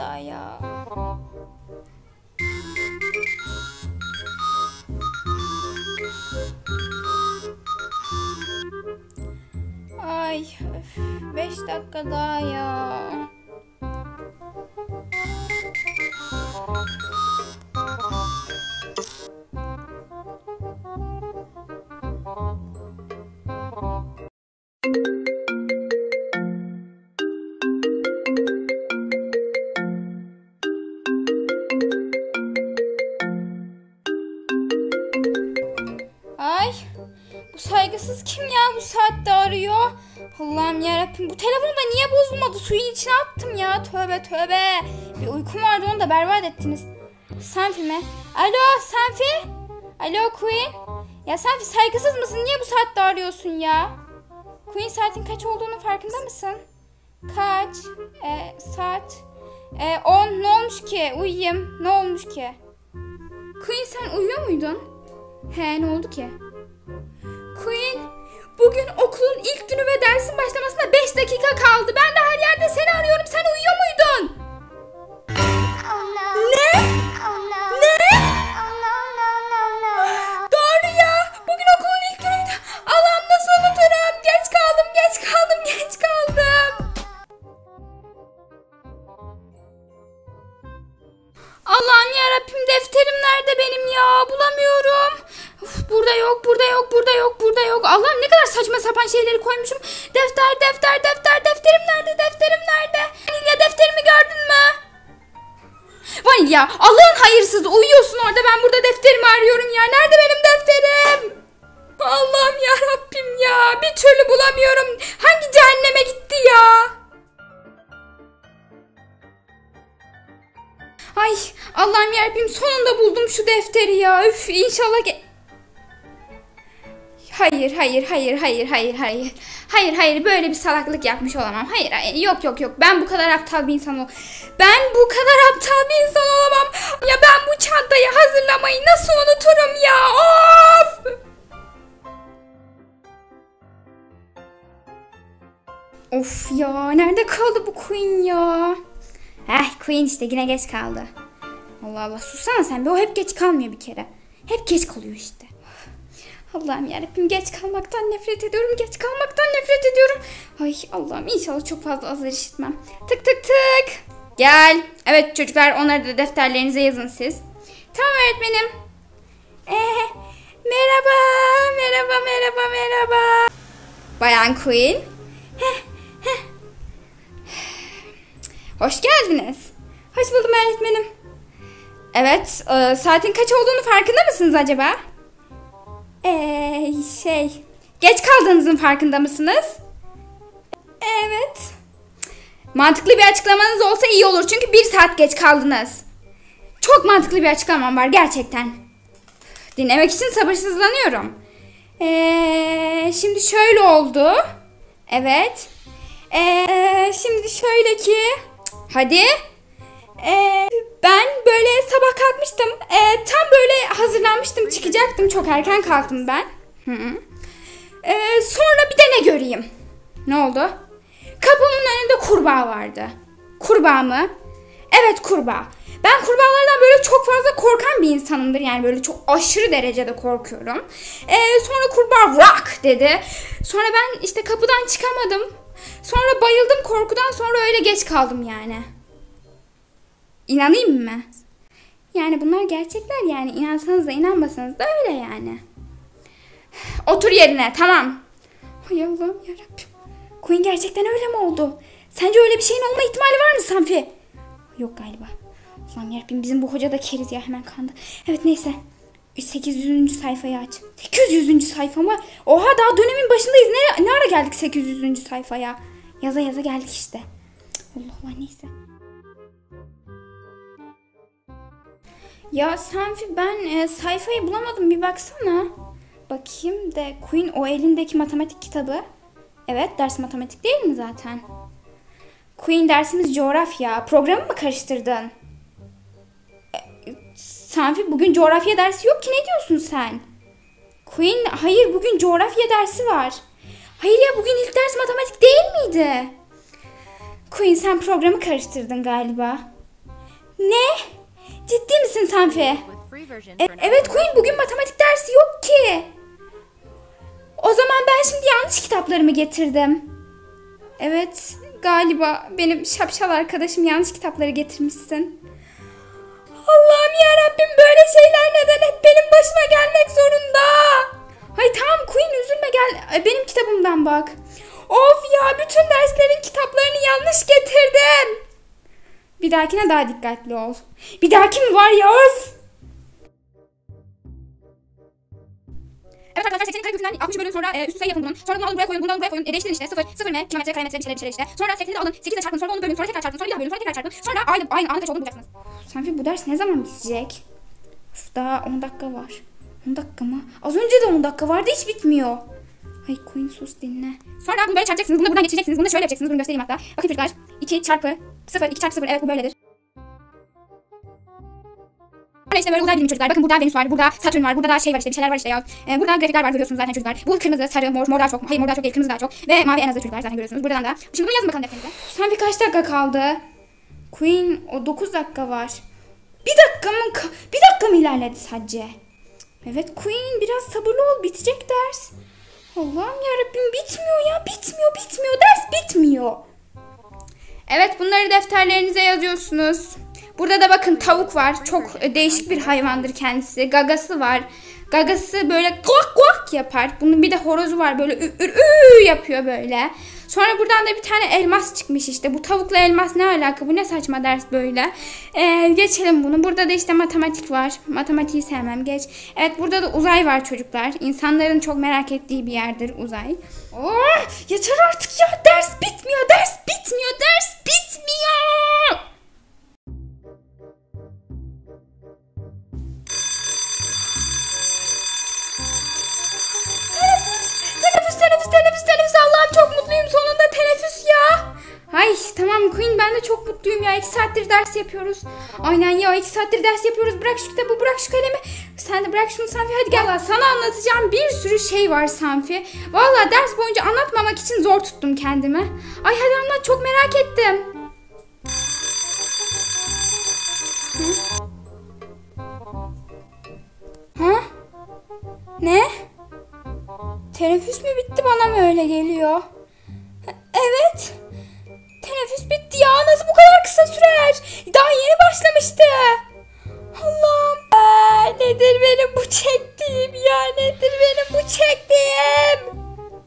daha ya? Ay, 5 dakika daha ya. Ay, bu saygısız kim ya, bu saatte arıyor? Allah'ım yarabbim, bu telefon da niye bozulmadı? Suyun içine attım ya, tövbe tövbe. Bir uykum vardı, onu da berbat ettiniz. Sanfi mi? Alo Sanfi? Alo Queen? Ya Sanfi, saygısız mısın? Niye bu saatte arıyorsun ya? Queen, saatin kaç olduğunun farkında mısın? Kaç? Saat 10. Ne olmuş ki? Uyuyayım. Ne olmuş ki? Queen, sen uyuyor muydun? He, ne oldu ki? Queen, bugün okulun ilk günü ve dersin başlamasına 5 dakika kaldı. Ben de her yerde seni arıyorum. Sen uyuyor muydun? Ne? Ne? Doğru ya. Bugün okulun ilk günüydü. Allah'ım, nasıl unuturum? Geç kaldım. Allah'ım yarabbim, defterim nerede benim ya? Bulamıyorum. Uf, burada yok. Allah'ım, ne kadar saçma sapan şeyleri koymuşum. Defterim nerede? Vanilya, defterimi gördün mü? Vanilya, Allah'ın hayırsızı, uyuyorsun orada, ben burada defterimi arıyorum ya. Nerede benim defterim? Allah'ım yarabbim ya, bir türlü bulamıyorum. Hangi cehenneme gitti ya? Ay, Allah'ım yarabbim, sonunda buldum şu defteri ya. Üf, inşallah Hayır, böyle bir salaklık yapmış olamam. Hayır, yok. Ben bu kadar aptal bir insan olamam. Ya ben bu çantayı hazırlamayı nasıl unuturum ya? Of ya, nerede kaldı bu Queen ya? Queen işte yine geç kaldı. Allah Allah, sussana sen be, o hep geç kalmıyor bir kere. Hep geç kalıyor işte. Allah'ım yarabbim, geç kalmaktan nefret ediyorum. Ay Allah'ım, inşallah çok fazla azar işitmem. Tık. Gel. Evet çocuklar, onları da defterlerinize yazın siz. Tamam öğretmenim. Merhaba. Bayan Queen. Hoş geldiniz. Hoş buldum öğretmenim. Evet, saatin kaç olduğunu farkında mısınız acaba? Geç kaldığınızın farkında mısınız? Evet. Mantıklı bir açıklamanız olsa iyi olur, çünkü 1 saat geç kaldınız. Çok mantıklı bir açıklamam var gerçekten. Dinlemek için sabırsızlanıyorum. Şimdi şöyle oldu. Evet. Şimdi şöyle ki... Hadi. Ben böyle sabah kalkmıştım. Tam böyle hazırlanmıştım, çıkacaktım. Çok erken kalktım ben. Sonra bir de ne göreyim? Ne oldu? Kapımın önünde kurbağa vardı. Kurbağa mı? Evet, kurbağa. Ben kurbağalardan böyle çok fazla korkan bir insanımdır. Yani böyle çok aşırı derecede korkuyorum. Sonra kurbağa rock dedi. Sonra ben işte kapıdan çıkamadım. Sonra bayıldım korkudan, sonra öyle geç kaldım yani. İnanayım mı? Yani bunlar gerçekler yani. İnansanız da inanmasanız da öyle yani. Otur yerine, tamam. Hay Allah'ım yarabbim. Queen, gerçekten öyle mi oldu? Sence öyle bir şeyin olma ihtimali var mı Sanfi? Yok galiba. Allah'ım yarabbim, bizim bu hoca da keriz ya, hemen kandı. Evet neyse. 800. sayfayı aç. 800. sayfa mı? Oha, daha dönemin başındayız. Ne ara geldik 800. sayfaya? Yaza geldik işte. Allah Allah, neyse. Ya Sanfi, ben sayfayı bulamadım, bir baksana. Bakayım de Queen, o elindeki matematik kitabı. Evet, ders matematik değil mi zaten? Queen, dersimiz coğrafya. Programı mı karıştırdın? Sanfi, bugün coğrafya dersi yok ki, ne diyorsun sen? Queen, hayır, bugün coğrafya dersi var. Hayır ya, bugün ilk ders matematik değil miydi? Queen, sen programı karıştırdın galiba. Ne? Ciddi misin Sanfi? Evet Queen, bugün matematik dersi yok ki. O zaman ben şimdi yanlış kitaplarımı getirdim. Evet, galiba benim şapşal arkadaşım yanlış kitapları getirmişsin. Allah'ım yarabbim, böyle şeyler neden hep benim başıma gelmek zorunda? Hay tamam Queen, üzülme, gel benim kitabımdan bak. Of ya, bütün derslerin kitaplarını yanlış getirdim. Bir dahakine daha dikkatli ol. Bir dahaki mi var ya? Evet arkadaşlar, 80'in karekökünden 60 bölün sonra üst sayı yapın bunun. Sonra bunu alın buraya koyun, bunu alın buraya koyun. Değiştirin işte. 0 m, kilometre, kare metre, bir şeyler işte. Sonra 80'i de alın, 8'e çarpın, sonra onu bölün, sonra tekrar çarpın, sonra bir daha bölün, sonra tekrar çarpın. Sonra aynı kaç olduğunu bulacaksınız. Sanki bu ders ne zaman bitecek? Daha 10 dakika var. 10 dakika mı? Az önce de 10 dakika vardı, hiç bitmiyor. Ay Queen, sus dinle. Sonra bunu böyle çarpacaksınız, bunu buradan geçireceksiniz, bunu da şöyle yapacaksınız, bunu göstereyim hatta. Bakın çocuklar, 2 çarpı 0, 2 çarpı 0, evet bu böyledir. İşte böyle uzay bilim çocuklar. Bakın burada Venüs var, burada Satürn var, burada da şey var işte, bir şeyler var işte ya. Burada grafikler var, görüyorsunuz zaten çocuklar. Bu kırmızı, sarı, mor daha çok. Hayır, mor daha çok değil, kırmızı daha çok. Ve mavi en azı çocuklar, zaten görüyorsunuz. Buradan da. Şimdi bunu yazın bakalım defterinize. Sen birkaç dakika kaldı. Queen, o 9 dakika var. Bir dakika mı ilerledi sadece? Evet Queen, biraz sabırlı ol, bitecek ders. Allah'ım yarabbim, bitmiyor ya, bitmiyor, ders bitmiyor. Evet, bunları defterlerinize yazıyorsunuz. Burada da bakın tavuk var. Çok değişik bir hayvandır kendisi. Gagası var. Gagası böyle kuak kuak yapar. Bunun bir de horozu var, böyle ü yapıyor böyle. Sonra buradan da bir tane elmas çıkmış işte. Bu tavukla elmas ne alaka? Bu ne saçma ders böyle. Geçelim bunu. Burada da işte matematik var. Matematiği sevmem, geç. Evet, burada da uzay var çocuklar. İnsanların çok merak ettiği bir yerdir uzay. Oh, yeter artık ya. Ders bitmiyor. Teneffüs, Allah'ım çok mutluyum, sonunda teneffüs ya. Ay tamam Queen, ben de çok mutluyum ya, 2 saattir ders yapıyoruz. Aynen ya, 2 saattir ders yapıyoruz, bırak şu kitabı, bırak şu kalemi. Sen de bırak şunu Sanfi, hadi gel. Sana anlatacağım bir sürü şey var Sanfi. Vallahi ders boyunca anlatmamak için zor tuttum kendimi. Ay hadi anlat, çok merak ettim. Ha? Ne? Teneffüs mü bitti, bana mı öyle geliyor? Evet. Teneffüs bitti ya, nasıl bu kadar kısa sürer? Daha yeni başlamıştı. Allah'ım. Nedir benim bu çektiğim ya, nedir benim bu çektiğim?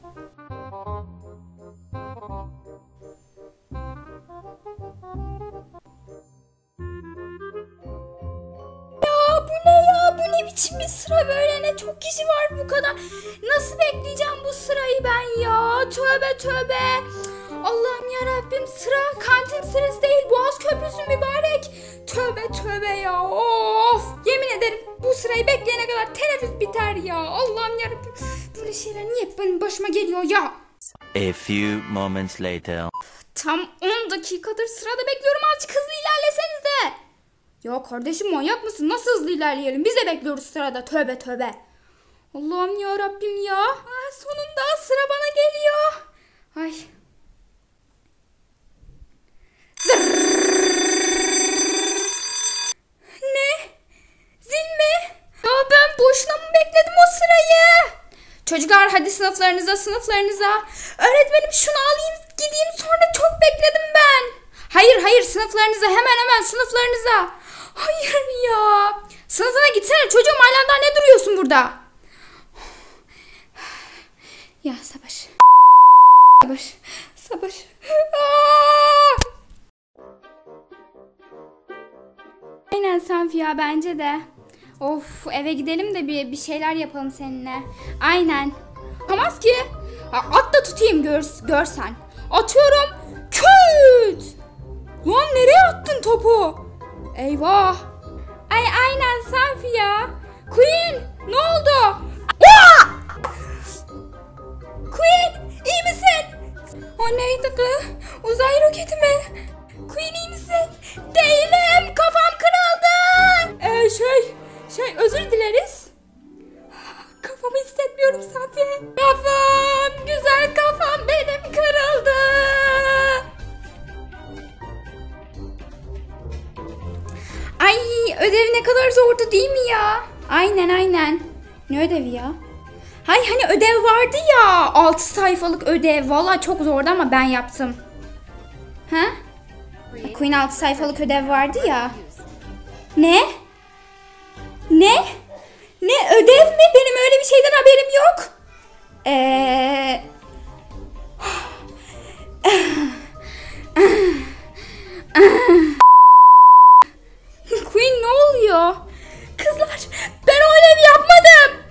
Bu ne biçim bir sıra böyle, ne çok kişi var bu kadar. Nasıl bekleyeceğim bu sırayı ben ya? Tövbe. Allah'ım yarabbim, sıra kantin sırası değil, Boğaz Köprüsü mübarek. Tövbe ya, of. Yemin ederim bu sırayı bekleyene kadar teneffüs biter ya. Allah'ım yarabbim, böyle şeyler niye benim başıma geliyor ya? A few moments later. Tam 10 dakikadır sırada bekliyorum, azıcık hızlı ilerlesenize. Ya kardeşim, manyak mısın? Nasıl hızlı ilerleyelim? Biz de bekliyoruz sırada. Tövbe. Allah'ım ya Rabbim ya. Sonunda sıra bana geliyor. Ay. Ne? Zil mi? Ya ben boşuna mı bekledim o sırayı? Çocuklar hadi sınıflarınıza. Öğretmenim şunu alayım gideyim, sonra çok bekledim ben. Hayır sınıflarınıza, hemen sınıflarınıza. Hayır ya. Sınıfına gitsene çocuğum, hala daha ne duruyorsun burada? Ya sabır. Aynen Sanfi ya, bence de. Of, eve gidelim de bir şeyler yapalım seninle. Aynen. Yapamaz ki. At da tutayım görsen. Atıyorum. Küt. Lan nereye attın topu? Eyvah. Aynen Sanfi ya. Queen, ne oldu? Queen, iyi misin? O neydi kız? Uzay roketi mi? Queen, iyi misin? Değilim, kafam kırıldı. Özür dileriz. Kafamı hissetmiyorum Sanfi. Kafam, güzel kafam benim kırıldı. ödev ne kadar zordu değil mi ya? Aynen. Ne ödevi ya? Hay hani ödev vardı ya. 6 sayfalık ödev. Valla çok zordu ama ben yaptım. Ha? Queen 6 sayfalık ödev vardı ya. Ne? Ne ödev mi? Benim öyle bir şeyden haberim yok. Queen ne oluyor? Kızlar ben o ödevi yapmadım.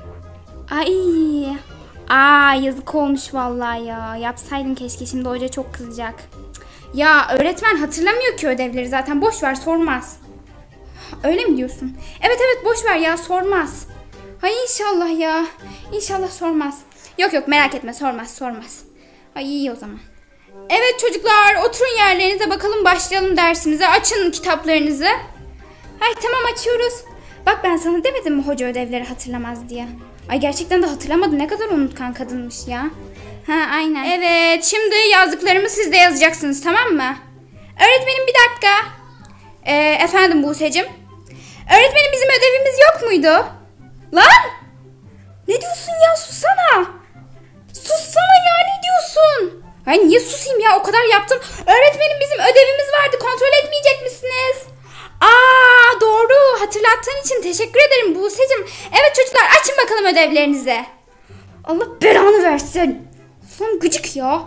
Ay. Yazık olmuş vallahi ya. Yapsaydın keşke, şimdi hoca çok kızacak. Ya öğretmen hatırlamıyor ki ödevleri, zaten boş ver, sormaz. Öyle mi diyorsun? Evet boş ver ya, sormaz. Ay inşallah ya. İnşallah sormaz. Yok merak etme, sormaz. Ay iyi o zaman. Evet çocuklar, oturun yerlerinize, bakalım başlayalım dersimize. Açın kitaplarınızı. Ay tamam, açıyoruz. Bak ben sana demedim mi hoca ödevleri hatırlamaz diye. Ay gerçekten de hatırlamadı, ne kadar unutkan kadınmış ya. Ha aynen. Evet şimdi yazdıklarımı siz de yazacaksınız, tamam mı? Öğretmenim bir dakika. Efendim Buse'cim. Öğretmenim bizim ödevimiz yok muydu? Lan! Ne diyorsun ya, sussana. Sussana ya, ne diyorsun? Ay niye susayım ya, o kadar yaptım. Öğretmenim bizim ödevimiz vardı, kontrol etmeyecek misiniz? Doğru, hatırlattığın için teşekkür ederim Buse'cim. Evet çocuklar, açın bakalım ödevlerinizi. Allah belanı versin. Son gıcık ya.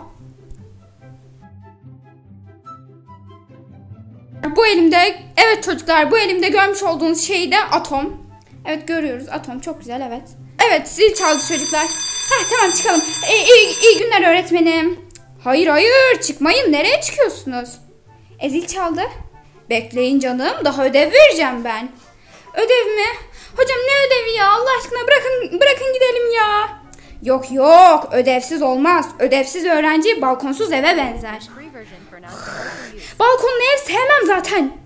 Bu elimde, evet çocuklar, bu elimde görmüş olduğunuz şey de atom. Evet görüyoruz, atom çok güzel, evet. Evet zil çaldı çocuklar. Tamam çıkalım. İyi günler öğretmenim. Hayır çıkmayın, nereye çıkıyorsunuz? Zil çaldı. Bekleyin canım, daha ödev vereceğim ben. Ödev mi? Hocam ne ödevi ya, Allah aşkına bırakın gidelim ya. Yok ödevsiz olmaz. Ödevsiz öğrenci balkonsuz eve benzer. Balkonlu ev sevmem zaten.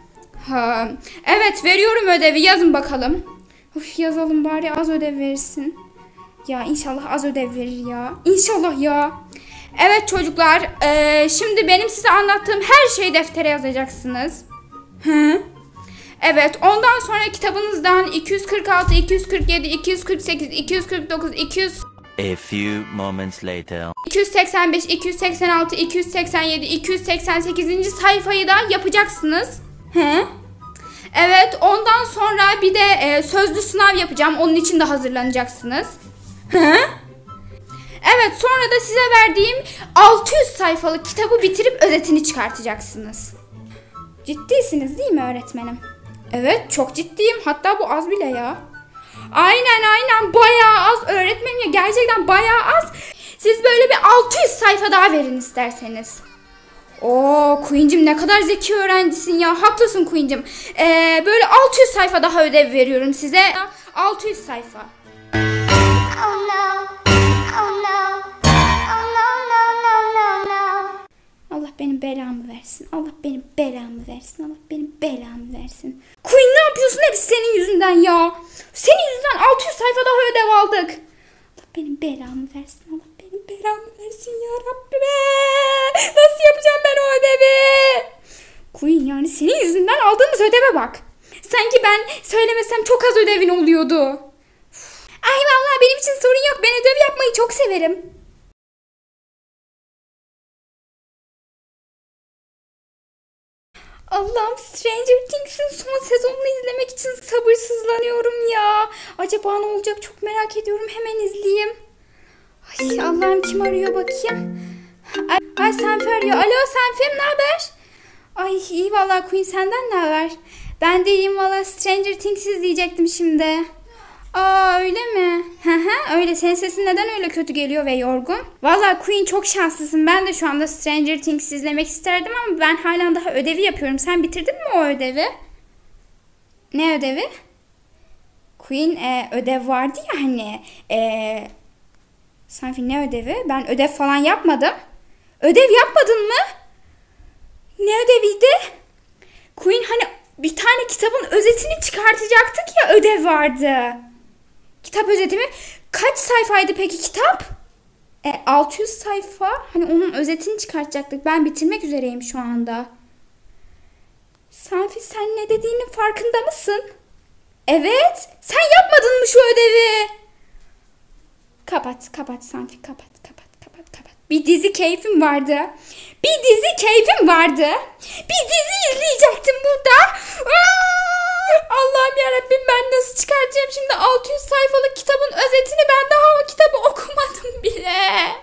Evet veriyorum ödevi, yazın bakalım. Yazalım bari, az ödev verirsin. Ya inşallah az ödev verir ya. İnşallah ya. Evet çocuklar, şimdi benim size anlattığım her şeyi deftere yazacaksınız. Evet, ondan sonra kitabınızdan 246, 247, 248, 249, 200... A few moments later. 285, 286, 287, 288. sayfayı da yapacaksınız. Evet, ondan sonra bir de sözlü sınav yapacağım. Onun için de hazırlanacaksınız. Evet, sonra da size verdiğim 600 sayfalık kitabı bitirip özetini çıkartacaksınız. Ciddisiniz değil mi öğretmenim? Evet, çok ciddiyim. Hatta bu az bile ya. Aynen bayağı az öğretmenim ya, gerçekten bayağı az. Siz böyle bir 600 sayfa daha verin isterseniz. Queen'cim ne kadar zeki öğrencisin ya, haklısın Queen'cim. Böyle 600 sayfa daha ödev veriyorum size. 600 sayfa. Allah benim belamı versin. Allah benim belamı versin. Allah benim belamı versin. Queen ne yapıyorsun? Hepsi senin yüzünden ya. Senin yüzünden 600 sayfa daha ödev aldık. Allah benim belamı versin. Allah benim belamı versin ya Rabbim. Nasıl yapacağım ben o ödevi? Queen yani senin yüzünden aldığımız ödeve bak. Sanki ben söylemesem çok az ödevin oluyordu. Ay vallahi benim için sorun yok. Ben ödev yapmayı çok severim. Allah'ım, Stranger Things'in son sezonunu izlemek için sabırsızlanıyorum ya. Acaba ne olacak, çok merak ediyorum. Hemen izleyeyim. Ay Allah'ım, kim arıyor bakayım. Ay Senfi arıyor. Alo Senfi, ne haber? Ay iyi vallahi Queen, senden ne haber? Ben de iyiyim vallahi, Stranger Things izleyecektim şimdi. Öyle mi? Öyle. Senin sesin neden öyle kötü geliyor ve yorgun? Vallahi Queen çok şanslısın. Ben de şu anda Stranger Things izlemek isterdim ama ben hala daha ödevi yapıyorum. Sen bitirdin mi o ödevi? Ne ödevi? Queen ödev vardı ya hani. Sanki ne ödevi? Ben ödev falan yapmadım. Ödev yapmadın mı? Ne ödeviydi? Queen hani bir tane kitabın özetini çıkartacaktık ya, ödev vardı. Kitap özeti mi? Kaç sayfaydı peki kitap? 600 sayfa. Hani onun özetini çıkartacaktık. Ben bitirmek üzereyim şu anda. Sanfi sen ne dediğinin farkında mısın? Evet. Sen yapmadın mı şu ödevi? Kapat Sanfi kapat. Bir dizi keyfim vardı. Bir dizi izleyecektim burada. Allah'ım yarabbim ben nasıl çıkartacağım şimdi 600 sayfalık kitabın özetini, ben daha o kitabı okumadım bile.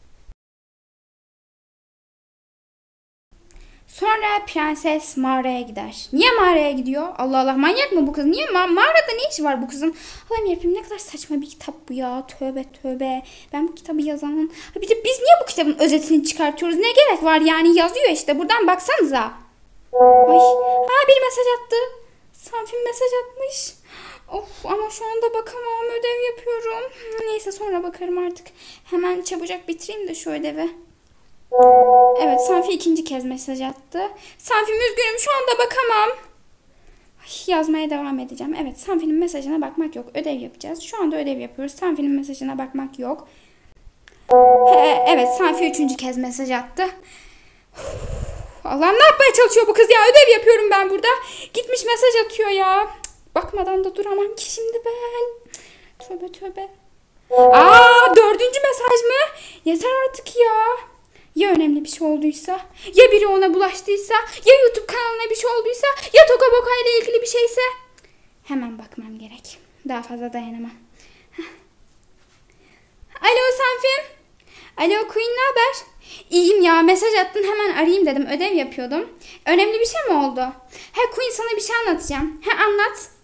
Sonra prenses mağaraya gider. Niye mağaraya gidiyor? Allah Allah, manyak mı bu kız? Niye mağarada ne işi var bu kızın? Allah'ım yarabbim ne kadar saçma bir kitap bu ya. Tövbe. Ben bu kitabı yazanın... Bir de biz niye bu kitabın özetini çıkartıyoruz? Ne gerek var yani, yazıyor işte buradan baksanıza. Biri mesaj attı. Sanfi mesaj atmış. Of ama şu anda bakamam, ödev yapıyorum. Neyse sonra bakarım artık. Hemen çabucak bitireyim de şu ödevi. Evet, Sanfi ikinci kez mesaj attı. Sanfi üzgünüm şu anda bakamam. Yazmaya devam edeceğim. Evet, Sanfi'nin mesajına bakmak yok. Ödev yapacağız. Şu anda ödev yapıyoruz. Sanfi'nin mesajına bakmak yok. Evet, Sanfi üçüncü kez mesaj attı. Allah'ım ne yapmaya çalışıyor bu kız ya? Ödev yapıyorum ben burada. Gitmiş mesaj atıyor ya. Bakmadan da duramam ki şimdi ben. Tövbe. Dördüncü mesaj mı? Yeter artık ya. Ya önemli bir şey olduysa, ya biri ona bulaştıysa, ya YouTube kanalına bir şey olduysa, ya Toka Boka ile ilgili bir şeyse. Hemen bakmam gerek. Daha fazla dayanamam. Alo Sanfi. Alo Queen, ne haber? İyiyim ya, mesaj attın hemen arayayım dedim, ödev yapıyordum. Önemli bir şey mi oldu? Queen sana bir şey anlatacağım. Anlat.